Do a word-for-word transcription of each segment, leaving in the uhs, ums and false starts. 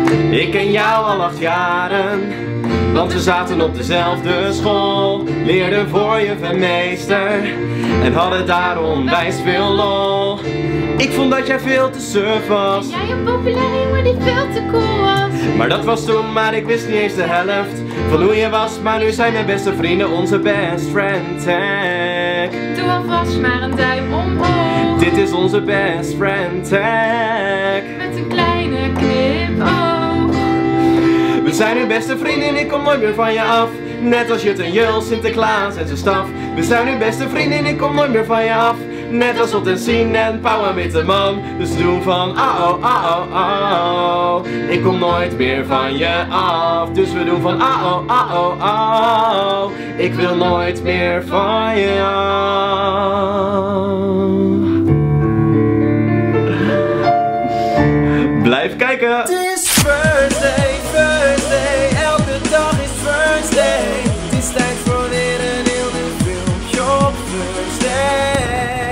Ik ken jou al acht jaren, want we zaten op dezelfde school. Leerden voor juf en meester en hadden daarom wijs veel lol. Ik vond dat jij veel te suf was. En jij een populair jongen die veel te cool was. Maar dat was toen, maar ik wist niet eens de helft van hoe je was. Maar nu zijn mijn beste vrienden onze best friend tag. Doe alvast maar een duim omhoog. Dit is onze best friend tag. Met een kleine knipoog. We zijn nu beste vrienden en ik kom nooit meer van je af. Net als Jut en Jul, Sinterklaas en zijn staf. We zijn nu beste vrienden en ik kom nooit meer van je af. Net als Ot en Sien en Pauw en Witteman. Dus we doen van ah oh, ah oh, ah oh. Ik kom nooit meer van je af. Dus we doen van ah oh, ah oh, ah oh. Ik wil nooit meer van je af. Blijf kijken! Het is First Day, First Day. Elke dag is First Day. Het is tijd voor weer een heel nieuw filmpje op First Day.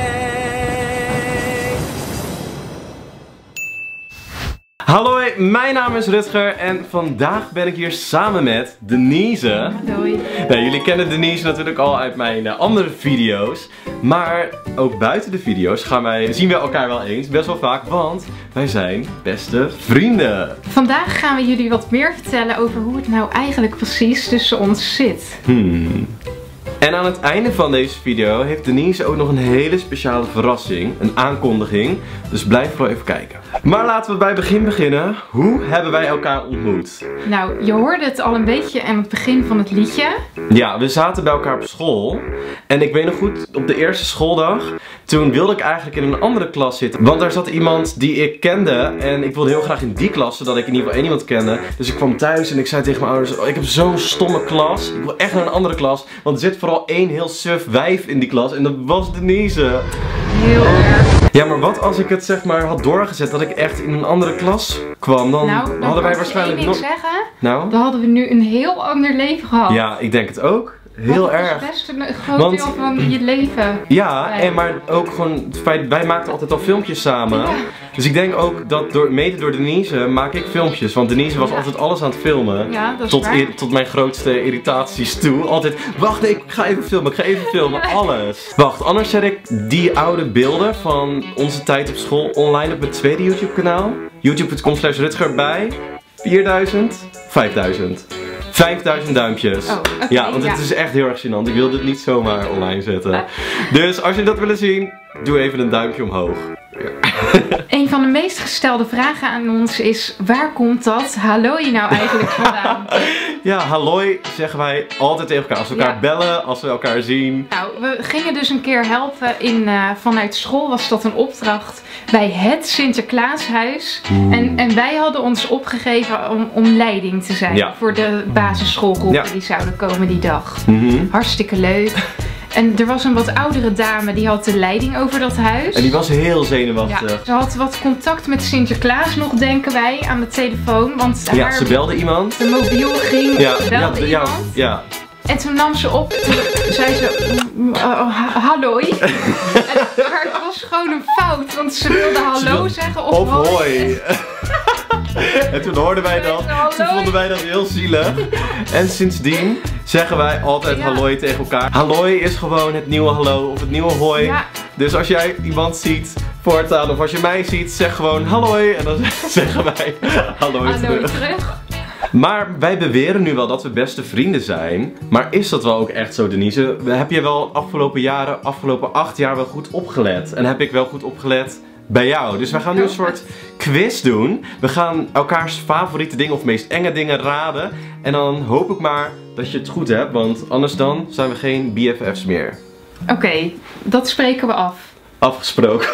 Hallo, mijn naam is Rutger en vandaag ben ik hier samen met Denise. Doei. Nou, jullie kennen Denise natuurlijk al uit mijn uh, andere video's. Maar ook buiten de video's gaan wij, zien we elkaar wel eens, best wel vaak, want wij zijn beste vrienden. Vandaag gaan we jullie wat meer vertellen over hoe het nou eigenlijk precies tussen ons zit. Hmm. En aan het einde van deze video heeft Denise ook nog een hele speciale verrassing, een aankondiging. Dus blijf wel even kijken. Maar laten we bij het begin beginnen. Hoe hebben wij elkaar ontmoet? Nou, je hoorde het al een beetje aan het begin van het liedje. Ja, we zaten bij elkaar op school. En ik weet nog goed, op de eerste schooldag, toen wilde ik eigenlijk in een andere klas zitten. Want daar zat iemand die ik kende. En ik wilde heel graag in die klas, zodat ik in ieder geval één iemand kende. Dus ik kwam thuis en ik zei tegen mijn ouders, oh, ik heb zo'n stomme klas. Ik wil echt naar een andere klas. Want er zit vooral één heel suf wijf in die klas. En dat was Denise. Heel erg. Ja, maar wat als ik het zeg maar had doorgezet dat ik echt in een andere klas kwam, dan, Nou, dan hadden wij kan waarschijnlijk ik nog... zeggen, Nou? dan hadden we nu een heel ander leven gehad. Ja, ik denk het ook. Heel dat erg. Dat is best een groot Want- deel van je leven. Ja, Nee. en maar ook gewoon het feit, wij maakten altijd al filmpjes samen. Ja. Dus ik denk ook dat door, mede door Denise maak ik filmpjes. Want Denise was Ja. altijd alles aan het filmen. Ja, dat is tot, waar. ir- tot mijn grootste irritaties toe. Altijd, wacht, nee, ik ga even filmen, ik ga even filmen, alles. Wacht, anders zet ik die oude beelden van onze tijd op school online op mijn tweede YouTube kanaal. youtube punt com slash Rutger bij vierduizend, vijfduizend. vijfduizend duimpjes. Oh, oké, ja, want ja. het is echt heel erg gênant. Ik wil dit niet zomaar online zetten. Dus als je dat willen zien, doe even een duimpje omhoog. Een van de meest gestelde vragen aan ons is, waar komt dat hallooi nou eigenlijk vandaan? Ja, hallooi zeggen wij altijd tegen elkaar. Als we elkaar Ja. bellen, als we elkaar zien. Nou, we gingen dus een keer helpen in, uh, vanuit school was dat een opdracht bij het Sinterklaashuis. En, en wij hadden ons opgegeven om, om leiding te zijn Ja. voor de basisschoolgroepen Ja. die zouden komen die dag. Mhm. Hartstikke leuk. En er was een wat oudere dame die had de leiding over dat huis. En die was heel Ja, zenuwachtig. ze had wat contact met Sinterklaas nog, denken wij, aan de telefoon. Want Ja, haar ze belde iemand. de mobiel ging, Ja, belde ja, ja, iemand. ja. En toen nam ze op, toen zei ze, mm, uh, ha- hallooi. En, maar het was gewoon een fout, want ze wilde hallo wil- zeggen of, Of hoi. hoi. En toen hoorden wij dat. Hallooi. Toen vonden wij dat heel zielig. En sindsdien zeggen wij altijd Ja. hallooi tegen elkaar. Hallooi is gewoon het nieuwe hallo of het nieuwe hoi. Ja. Dus als jij iemand ziet voortaan of als je mij ziet, zeg gewoon hallooi. En dan zeggen wij hallooi Hallooi terug. terug. Maar wij beweren nu wel dat we beste vrienden zijn. Maar is dat wel ook echt zo, Denise? Heb je wel afgelopen jaren, afgelopen acht jaar wel goed opgelet? En heb ik wel goed opgelet bij jou? Dus we gaan nu een soort quiz doen. We gaan elkaars favoriete dingen of meest enge dingen raden. En dan hoop ik maar dat je het goed hebt. Want anders dan zijn we geen B F F's meer. Oké, dat spreken we af. Afgesproken.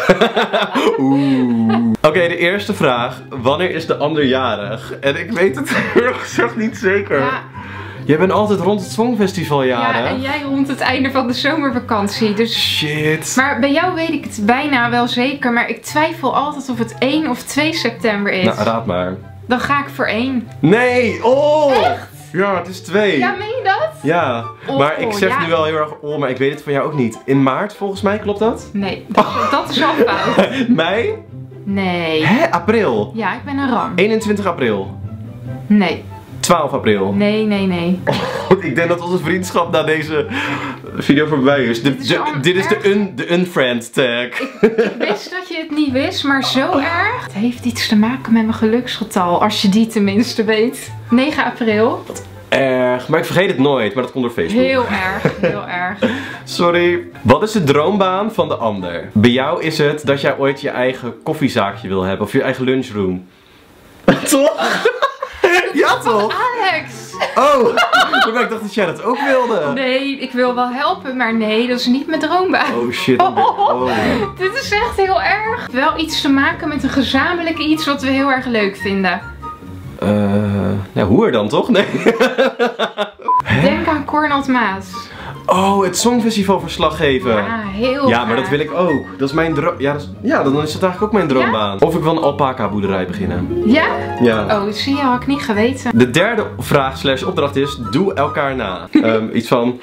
Oeh. Oké, de eerste vraag. Wanneer is de ander jarig? En ik weet het eerlijk gezegd niet zeker. Ja, Jij bent altijd rond het Songfestival jarig. ja, en jij rond het einde van de zomervakantie. Dus... Shit. Maar bij jou weet ik het bijna wel zeker, maar ik twijfel altijd of het één of twee september is. Nou, raad maar. Dan ga ik voor één. Nee! Oh! Echt? Ja, het is twee. Ja, meen je dat? Ja. Oh, Maar ik zeg ja. nu wel heel erg oh, maar ik weet het van jou ook niet. In maart volgens mij, klopt dat? Nee, dat, dat is al fout. Mei? Nee. Hè? April? Ja, ik ben een ram. eenentwintig april. Nee. twaalf april. Nee, nee, nee. Oh, ik denk dat onze vriendschap na deze video voorbij is. De, Dit is, de, al dit is de, erg. un, de unfriend tag. Ik, ik wist dat je het niet wist, maar zo erg. Het heeft iets te maken met mijn geluksgetal, als je die tenminste weet. negen april. Erg, maar ik vergeet het nooit, maar dat komt door Facebook. Heel erg, heel erg. Sorry. Wat is de droombaan van de ander? Bij jou is het dat jij ooit je eigen koffiezaakje wil hebben of je eigen lunchroom. Toch? Ja toch? Alex! Oh, maar ik dacht dat jij dat ook wilde. Nee, ik wil wel helpen, maar nee, dat is niet mijn droombaan. Oh shit. Oh. Dit is echt heel erg. Wel iets te maken met een gezamenlijk iets wat we heel erg leuk vinden. Eh, uh, nou, hoe er dan toch? Nee. Denk aan Cornald Maas. Oh, het Songfestival verslag geven. Ja, heel Ja, maar graag. dat wil ik ook. Dat is mijn droom. Ja, dat is... ja, dan is dat eigenlijk ook mijn droombaan. Ja? Of ik wil een alpaca boerderij beginnen. Ja? Ja. Oh, zie je, had ik niet geweten. De derde vraag slash opdracht is, doe elkaar na. um, iets van...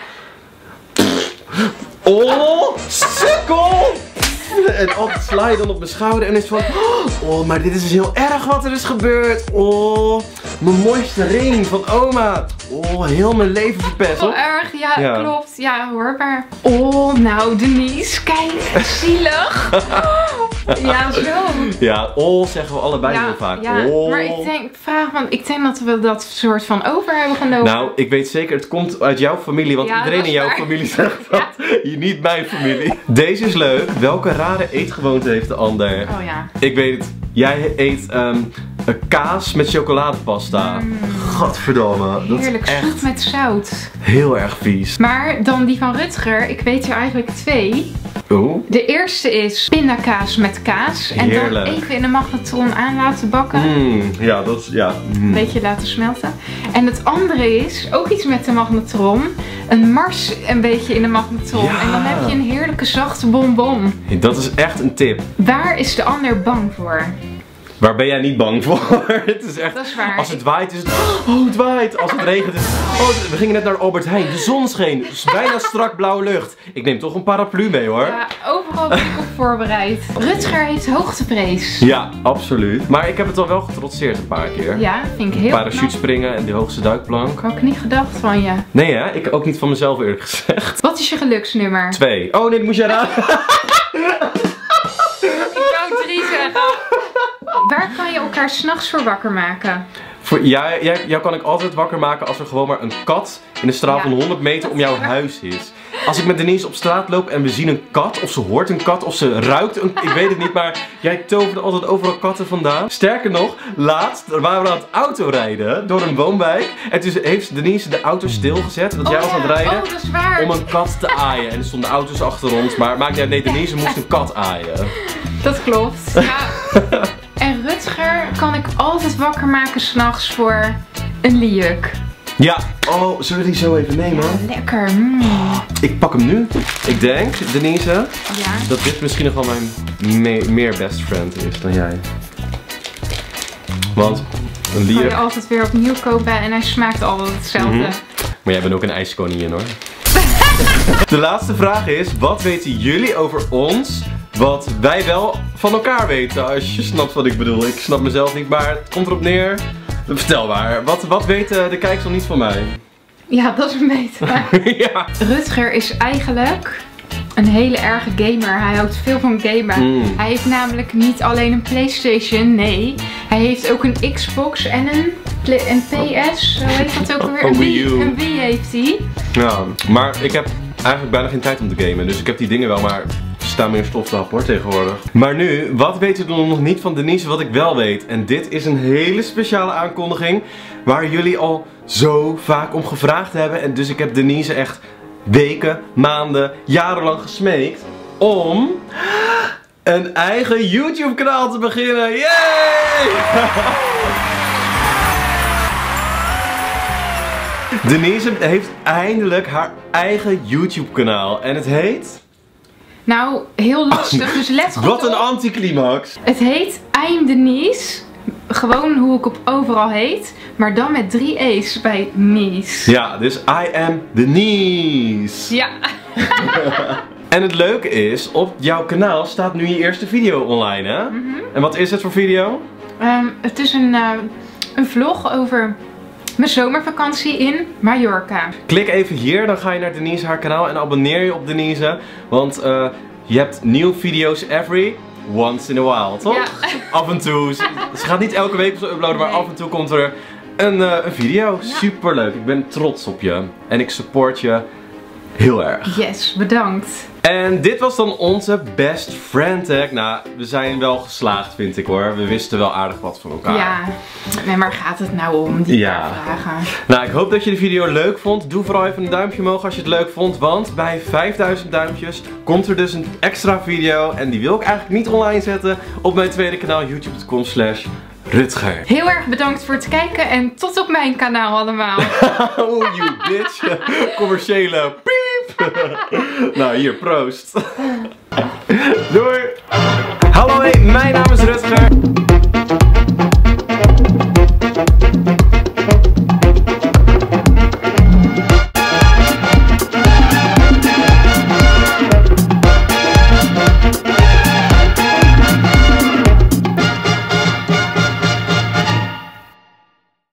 Oh, sukkel! En altijd sla je dan op mijn schouder en is van... Oh, maar dit is dus heel erg wat er is gebeurd. Oh, mijn mooiste ring van oma. Oh, heel mijn leven verpest. Heel erg, ja, Ja. klopt. Ja, hoorbaar. Oh, nou Denise, kijk, zielig. Ja, zo. Ja, oh zeggen we allebei heel vaak. ja, Oh. maar ik denk, vraag, want ik denk dat we dat soort van over hebben genomen. Nou, ik weet zeker, het komt uit jouw familie, want Ja, iedereen dat in is jouw waar. familie zegt dat. Je niet mijn familie. Deze is leuk. Welke rare eetgewoonte heeft de ander? Oh ja. Ik weet het. Jij eet um, een kaas met chocoladepasta. Mm. Gadverdamme. Dat Heerlijk, is echt zoet met zout. heel erg vies. Maar dan die van Rutger, ik weet er eigenlijk twee. Oeh. De eerste is pindakaas met kaas. En Heerlijk. dan even in de magnetron aan laten bakken. Mm, ja, dat is, ja. Mm. Een beetje laten smelten. En het andere is, ook iets met de magnetron. Een mars een beetje in de magnetron. Ja. En dan heb je een heerlijke zachte bonbon. Dat is echt een tip. Waar is de ander bang voor? Waar ben jij niet bang voor? Het is echt... Dat is waar. Als het waait is het... Oh, het waait. Als het regent is het... Oh, we gingen net naar Albert Heijn. De zon scheen. Het is bijna strak blauwe lucht. Ik neem toch een paraplu mee hoor. Ja, overal ben ik op voorbereid. Rutger heeft hoogteprees. Ja, absoluut. Maar ik heb het al wel getrotseerd een paar keer. Ja, vind ik heel Parachute knap. springen en de hoogste duikplank. Had ik niet gedacht van je. Nee hè? Ik ook niet van mezelf eerlijk gezegd. Wat is je geluksnummer? Twee. Oh nee, dat moest jij raden. Ik zou drie zeggen. Waar kan je elkaar s'nachts voor wakker maken? Voor, jij, jij, jou kan ik altijd wakker maken als er gewoon maar een kat in een straal Ja. van honderd meter om jouw huis is. Als ik met Denise op straat loop en we zien een kat, of ze hoort een kat, of ze ruikt een... Ik weet het niet, maar jij toverde altijd overal katten vandaan. Sterker nog, laatst waren we aan het autorijden door een woonwijk. En toen heeft Denise de auto stilgezet, dat jij was aan het rijden. Oh, dat is waar. Om een kat te aaien. En er stonden auto's achter ons, maar maakt niet uit. Nee, Denise moest een kat aaien. Dat klopt. Ja. En Rutger kan ik altijd wakker maken s'nachts voor een liuk. Ja, oh, zullen we die zo even nemen? Ja, lekker. Mm. Ik pak hem nu. Ik denk, Denise, Ja. dat dit misschien nog wel mijn me meer best friend is dan jij. Want een Kan je lier... altijd weer opnieuw kopen en hij smaakt altijd hetzelfde. Mhm. Maar jij bent ook een ijskoningin hoor. De laatste vraag is, wat weten jullie over ons wat wij wel van elkaar weten? Als je snapt wat ik bedoel. Ik snap mezelf niet, maar het komt erop neer. Vertel maar, wat, wat weten de kijkers nog niet van mij? Ja, dat is een beter. Ja. Rutger is eigenlijk een hele erge gamer. Hij houdt veel van gamen. Mm. Hij heeft namelijk niet alleen een PlayStation, nee. Hij heeft ook een Xbox en een, Play- een P S. Zo heet dat ook alweer. Een Een Wii U. Een Wii heeft hij. Ja, maar ik heb eigenlijk bijna geen tijd om te gamen. Dus ik heb die dingen wel, maar ze staan meer stof te happen hoor tegenwoordig. Maar nu, wat weten jullie nog niet van Denise wat ik wel weet? En dit is een hele speciale aankondiging waar jullie al zo vaak om gevraagd hebben. En dus ik heb Denise echt weken, maanden, jarenlang gesmeekt om een eigen YouTube kanaal te beginnen. Yay! Denise heeft eindelijk haar eigen YouTube kanaal en het heet... Nou, heel lastig, dus let goed Wat een op. anticlimax! Het heet I'm Denise. Gewoon hoe ik op overal heet. Maar dan met drie E's bij Nice. Ja, dus I am Denise. Ja. En het leuke is, op jouw kanaal staat nu je eerste video online hè? Mhm. En wat is het voor video? Um, het is een uh, een vlog over mijn zomervakantie in Mallorca. Klik even hier, dan ga je naar Denise haar kanaal en abonneer je op Denise. Want uh, je hebt nieuwe video's every once in a while, toch? Ja. Af en toe. Ze gaat niet elke week zo uploaden, maar nee. af en toe komt er een, uh, een video. Ja. Super leuk. Ik ben trots op je. En ik support je heel erg. Yes, bedankt. En dit was dan onze best friend tag. Nou, we zijn wel geslaagd, vind ik hoor. We wisten wel aardig wat van elkaar. Ja, nee, maar gaat het nou om die Ja. paar vragen? Nou, ik hoop dat je de video leuk vond. Doe vooral even een duimpje omhoog als je het leuk vond. Want bij vijfduizend duimpjes komt er dus een extra video. En die wil ik eigenlijk niet online zetten op mijn tweede kanaal youtube punt com slash Rutger. Heel erg bedankt voor het kijken en tot op mijn kanaal allemaal. Oh, you bitch. Commerciële piep. Nou, hier, proost. Doei. Hallo, hey, mijn naam is Rutger.